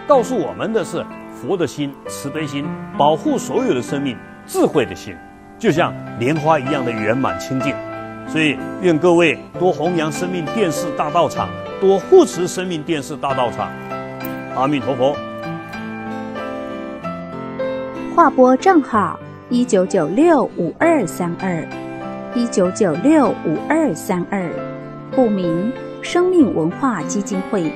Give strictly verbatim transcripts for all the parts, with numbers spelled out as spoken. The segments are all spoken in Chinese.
告诉我们的是佛的心、慈悲心，保护所有的生命、智慧的心，就像莲花一样的圆满清净。所以，愿各位多弘扬生命电视大道场，多护持生命电视大道场。阿弥陀佛。 划拨账号一九九六五二三二，一九九六五二三二，户名生命文化基金会。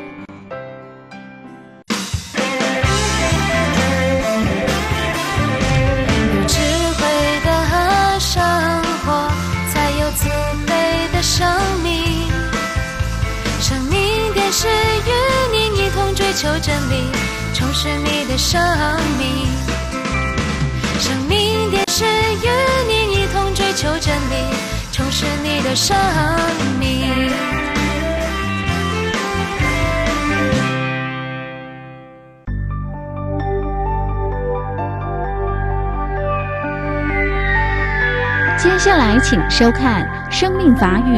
有智慧的生活，才有慈悲的生命。生命电视与你一同追求真理，充实你的生命。生命电视与你一同追求真理，充实你的生命。 接下来请收看《生命法语》。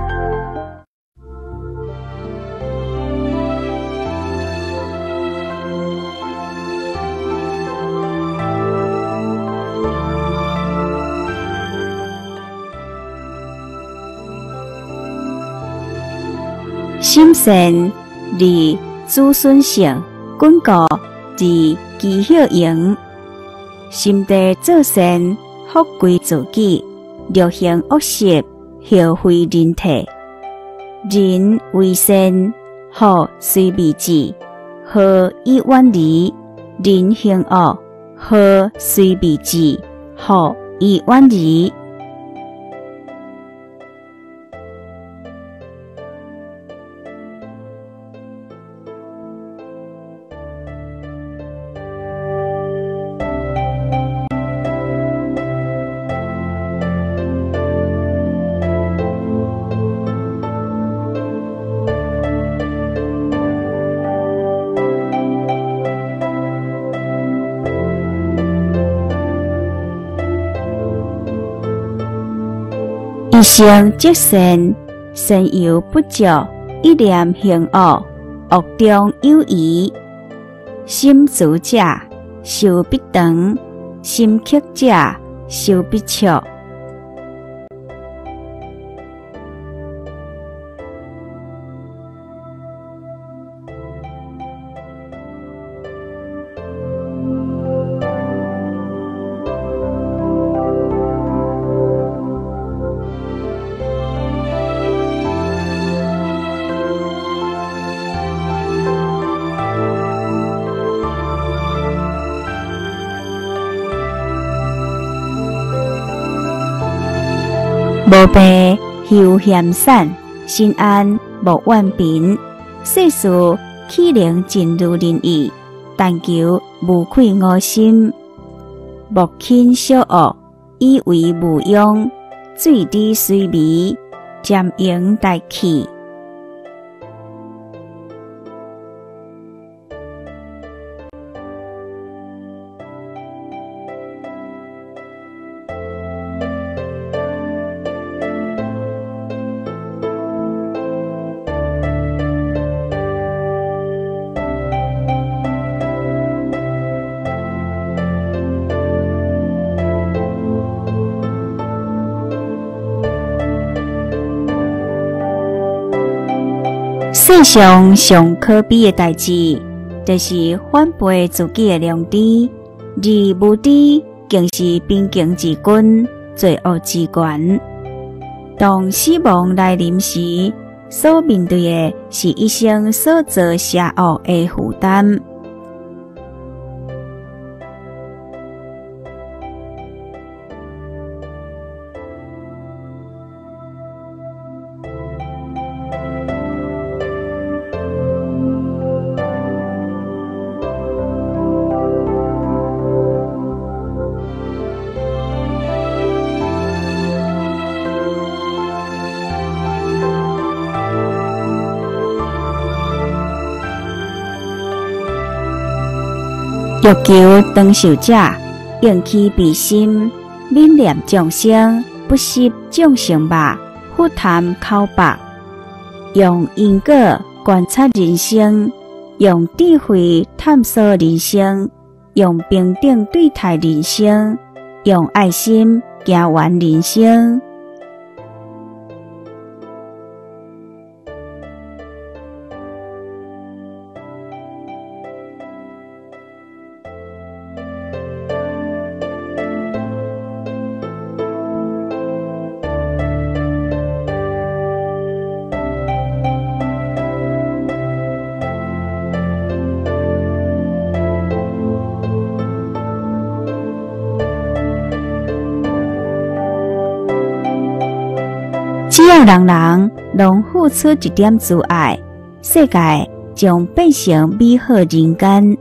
心善利子孙性，巩固利基hiệu应。心地做善，福归自己；略行恶习，后悔人体。人为善，福虽未至，祸已远离；人行恶，祸虽未至，福已远离。一生即善，善有不足；一念行恶，恶中有余。心足者，寿必长；心克者，寿必长。无病休闲散，心安无怨贫。世事岂能尽如人意？但求无愧我心。莫轻小恶，以为无用。水滴随微，渐盈大气。世上上可比的代志，就是反背自己的良知，而无知竟是边境之君，罪恶之源。当死亡来临时，所面对的是一生所做邪恶的负担。欲求长寿者，应气必心，悯念众生，不惜众生吧，不谈口白，用因果观察人生， 用智慧探索人生，用平等对待人生，用爱心行完人生。只要人人拢付出一点自爱，世界将变成美好人间。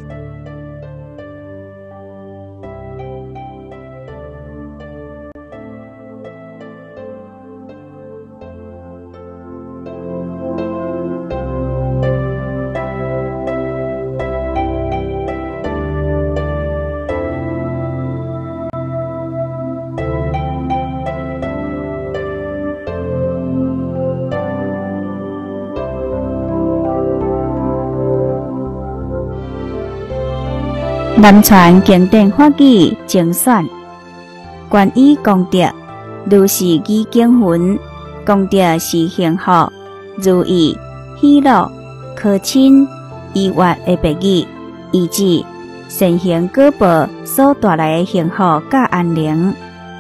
南传经典法语精选，关于功德，如是义经云：功德是幸福、如意、喜乐、可亲、愉悦的别语，以及善行果报所带来的幸福甲安宁。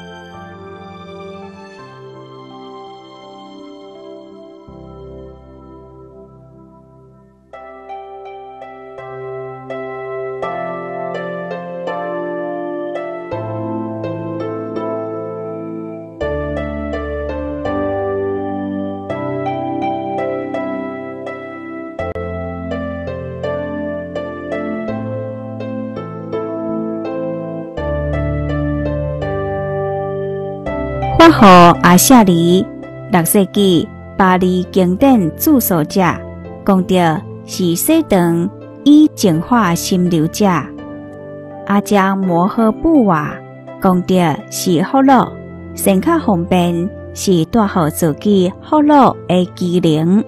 法号阿舍离，六世纪巴黎经典著作者，功德是洗肠以净化心流者。阿将摩诃布瓦，功德是福乐，身较方便是带予自己福乐的机能。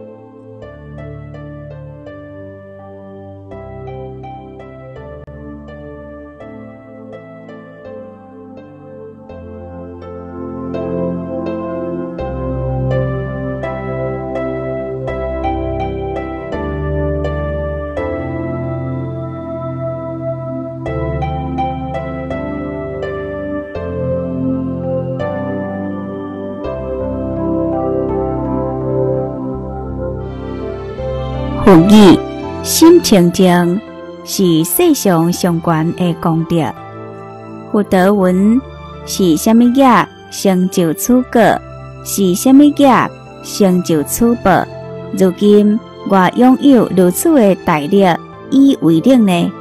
佛语心清净是世上上悬的功德。佛德云是虾米业成就此果，是虾米业成就此报。如今我拥有如此的大力以为力呢？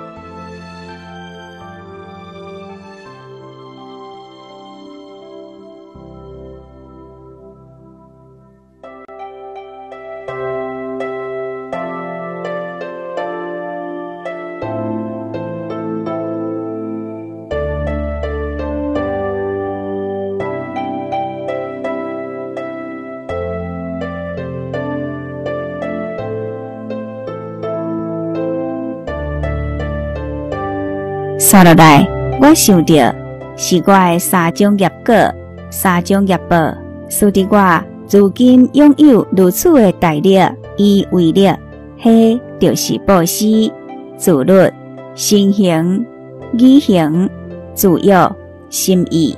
刷落来，我想到是我的三种业果、三种业报，使得我如今拥有如此的大力以为力，迄就是布施、自律、身行、语行、自欲、心意。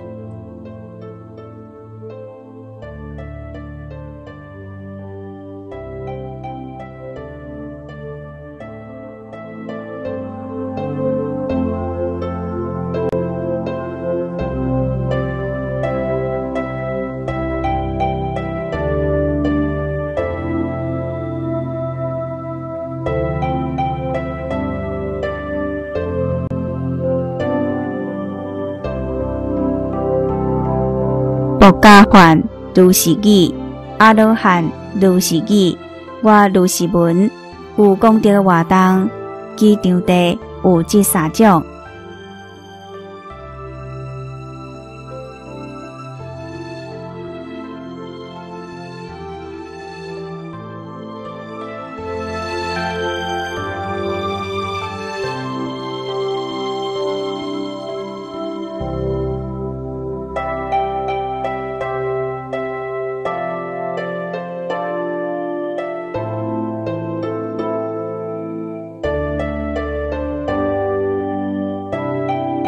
薄伽梵如是语，阿罗汉如是语，我如是闻。有功德的活动，其场地有这三种。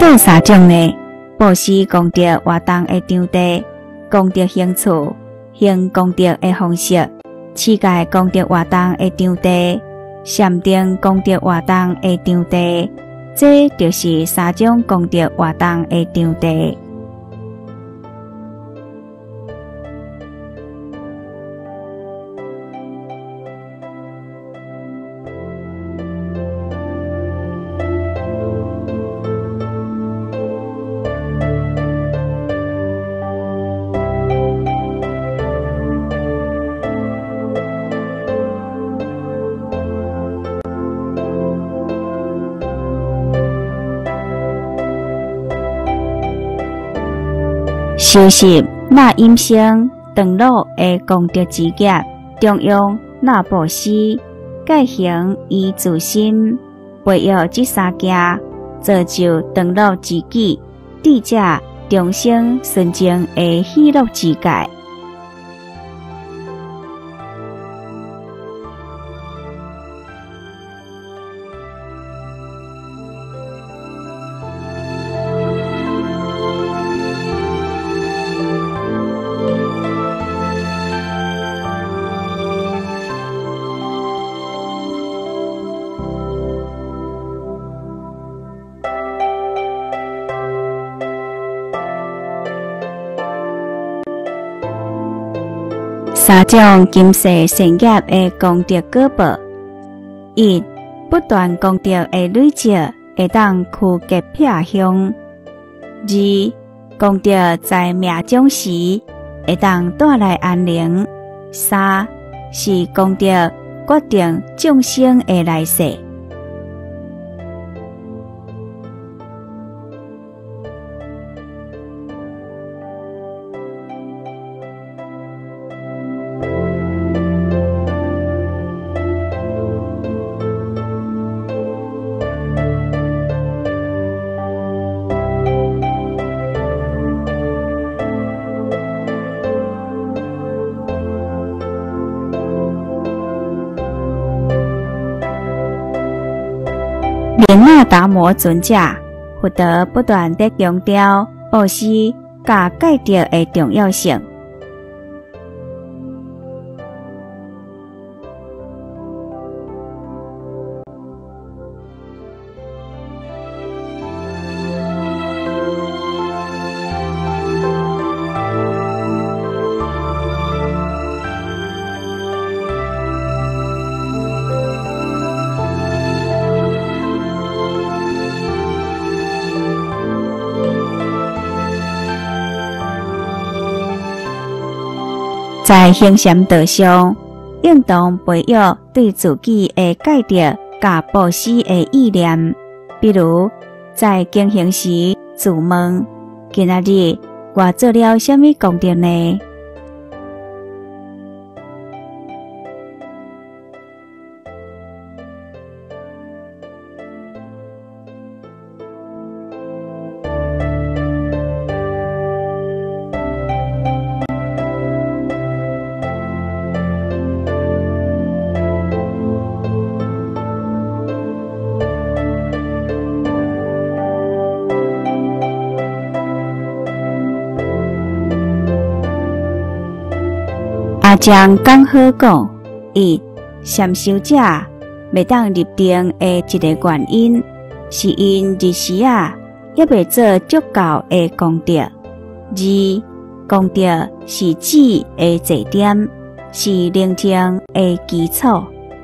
计三种呢？布施功德活动的场地、功德行处、行功德的方式、乞丐功德活动的场地、禅定功德活动的场地，这就是三种功德活动的场地。修习那阴性长老的功德之业，中央那布施，改行以自心，培育这三件，造就长老之己，智者众生纯净的喜乐之界。三种今世善业的功德果报：一、不断功德的累积，会当趋吉避凶；二、功德在命中时，会当带来安宁；三、是功德决定众生的来世。莲那达摩尊者，佛陀不断地强调布施甲戒律的重要性。在行善道上，应当培育对自己的戒律甲布施的意念。比如，在经行时自问：今仔日我做了什么功德呢？阿将刚好讲，一禅修者未当入定的一个原因，是因日时啊，也未做足够的功德。二功德是智的坐点，是聆听的基础。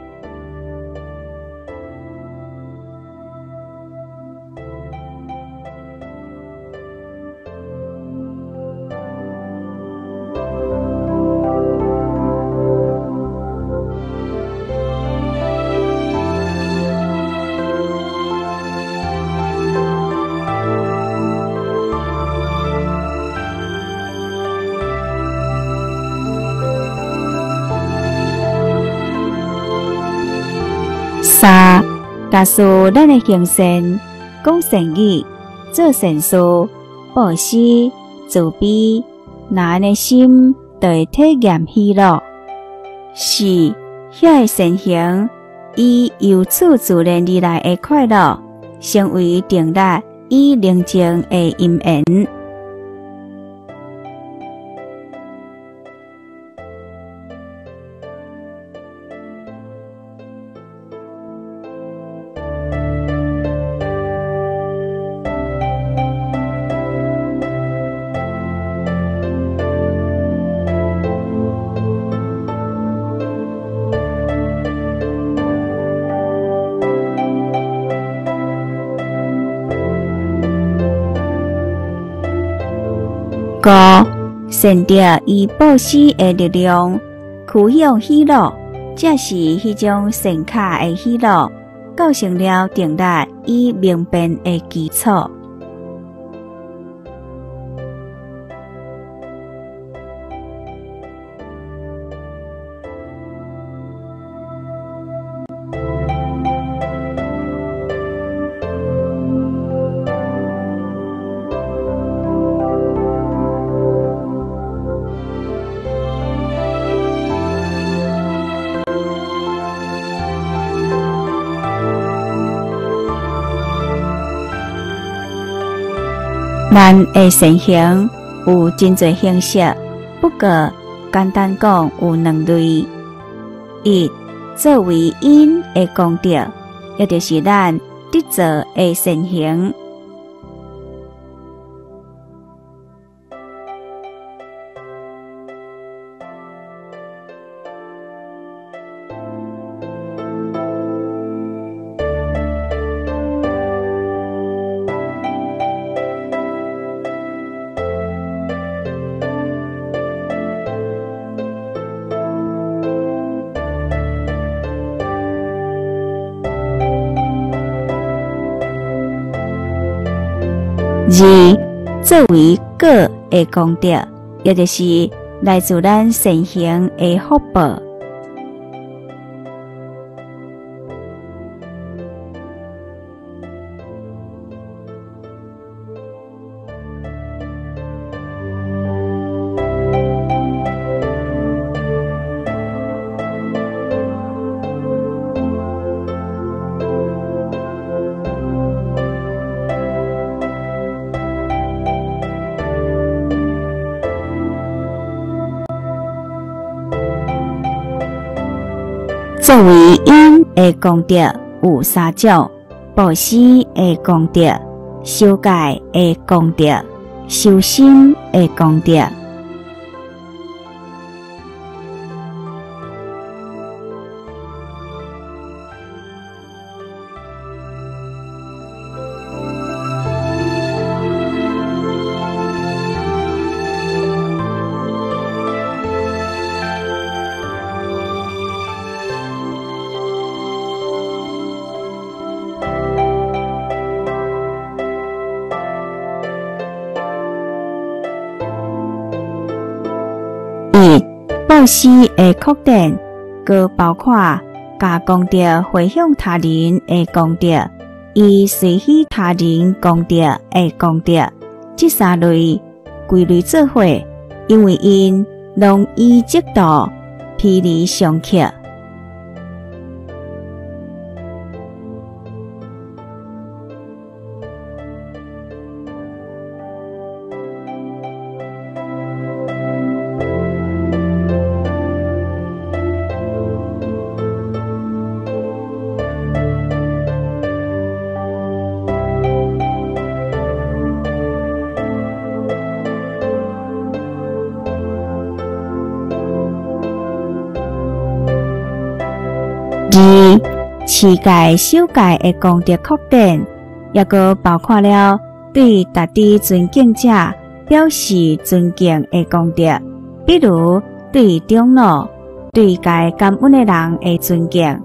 三、假使咱的行善、讲善语、做善事、布施、慈悲，那咱的心就会体验喜乐。四、遐个善行以由此自然而来的快乐，成为定力， 以宁静的音缘。五、善着以布施的力量，驱向喜乐，这是迄种善巧的喜乐，构成了定力与明辨的基础。咱的善行有真侪形式，不过简单讲有两类：一、作为因的功德，也就是咱得做的善行；二、作为果的功德，也就是来自咱善行的福报。作为因的功德有三种：布施的功德、修戒的功德、修心的功德。布施的扩展，佮包括把功德回向他人的功德，以随喜他人功德的功德，这三类归类做伙，因为因容易极度偏离上客。二、持戒修戒的功德扩展，也个包括了对达地尊敬者表示尊敬的功德，比如对长老、对该感恩的人的尊敬。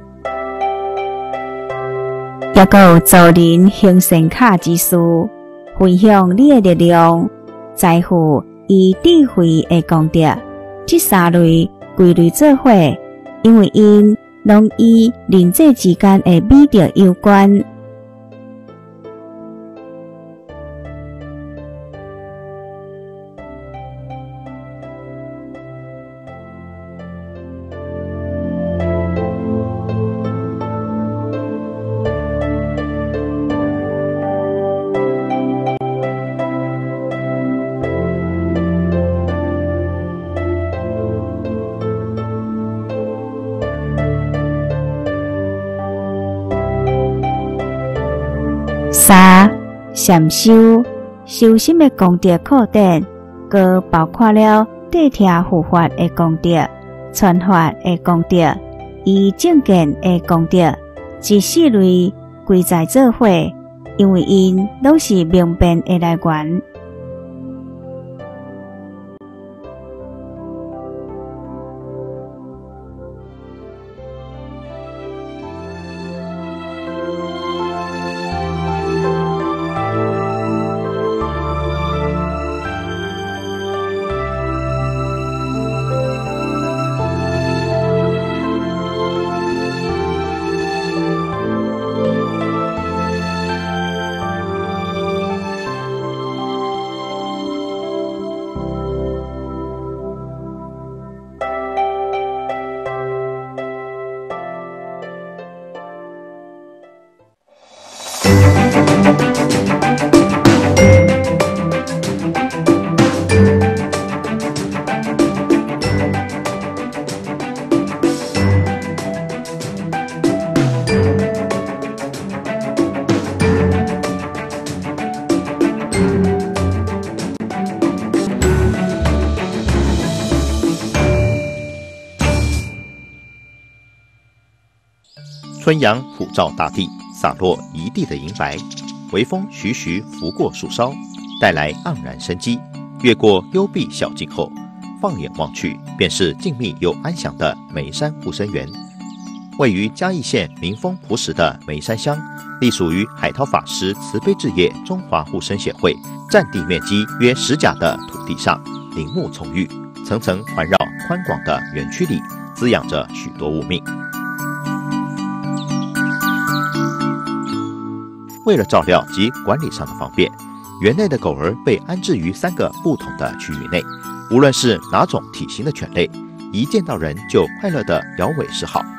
也有助人行善巧之事， 分享你的力量、财富与智慧的功德，这三类归类做伙，因为因拢与人际之间的美德有关。三、禅修修心的功德扩展，佮包括了谛听护法的功德、传法的功德、以正见的功德，这四类归在做伙，因为因拢是明辨的来源。 春阳普照大地，洒落一地的银白，微风徐徐拂过树梢，带来盎然生机。越过幽闭小径后，放眼望去，便是静谧又安详的梅山护生园。位于嘉义县民丰朴实的梅山乡，隶属于海涛法师慈悲置业中华护生协会，占地面积约十甲的土地上，林木葱郁，层层环绕宽广的园区里，滋养着许多物命。为了照料及管理上的方便，园内的狗儿被安置于三个不同的区域内。无论是哪种体型的犬类，一见到人就快乐地摇尾示好。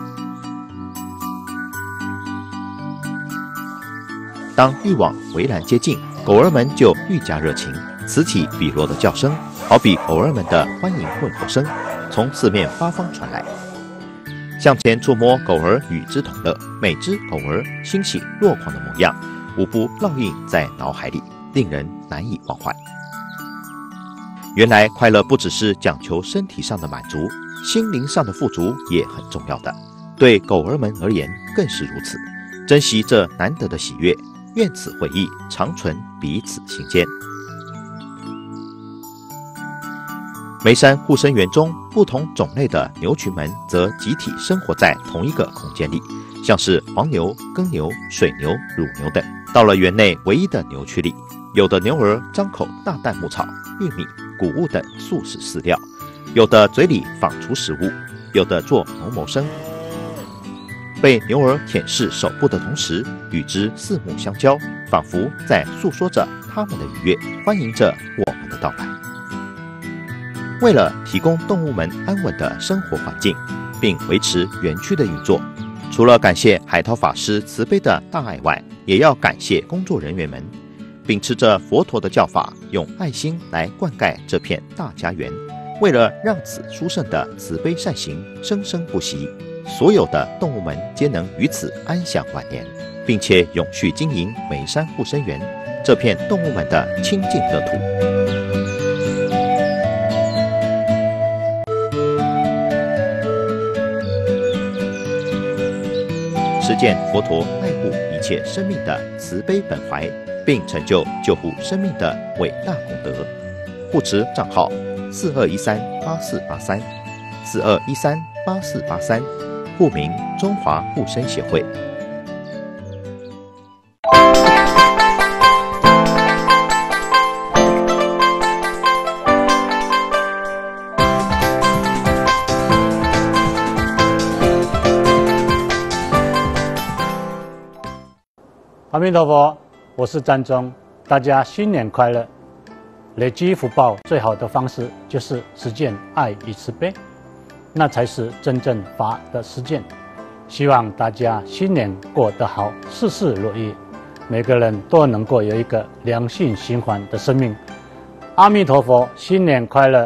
当欲往围栏接近，狗儿们就愈加热情，此起彼落的叫声，好比狗儿们的欢迎问候声，从四面八方传来。向前触摸狗儿与之同乐，每只狗儿欣喜若狂的模样，无不烙印在脑海里，令人难以忘怀。原来快乐不只是讲求身体上的满足，心灵上的富足也很重要的。对狗儿们而言更是如此。珍惜这难得的喜悦，愿此回忆长存彼此心间。梅山护生园中，不同种类的牛群们则集体生活在同一个空间里，像是黄牛、耕牛、水牛、乳牛等。到了园内唯一的牛区里，有的牛儿张口大啖牧草、玉米、谷物等素食饲料，有的嘴里仿出食物，有的做农谋生。被牛儿舔舐手部的同时，与之四目相交，仿佛在诉说着他们的愉悦，欢迎着我们的到来。为了提供动物们安稳的生活环境，并维持园区的运作，除了感谢海涛法师慈悲的大爱外，也要感谢工作人员们，秉持着佛陀的教法，用爱心来灌溉这片大家园。为了让此殊胜的慈悲善行生生不息，所有的动物们皆能于此安享晚年，并且永续经营梅山护生园这片动物们的清净乐土。实践佛陀爱护一切生命的慈悲本怀，并成就救护生命的伟大功德。护持账号四二一三八四八三，四二一三八四八三，户名中华护生协会。 弥陀佛，我是占中，大家新年快乐！累积福报最好的方式就是实践爱与慈悲，那才是真正法的实践。希望大家新年过得好，事事如意，每个人都能够有一个良性循环的生命。阿弥陀佛，新年快乐！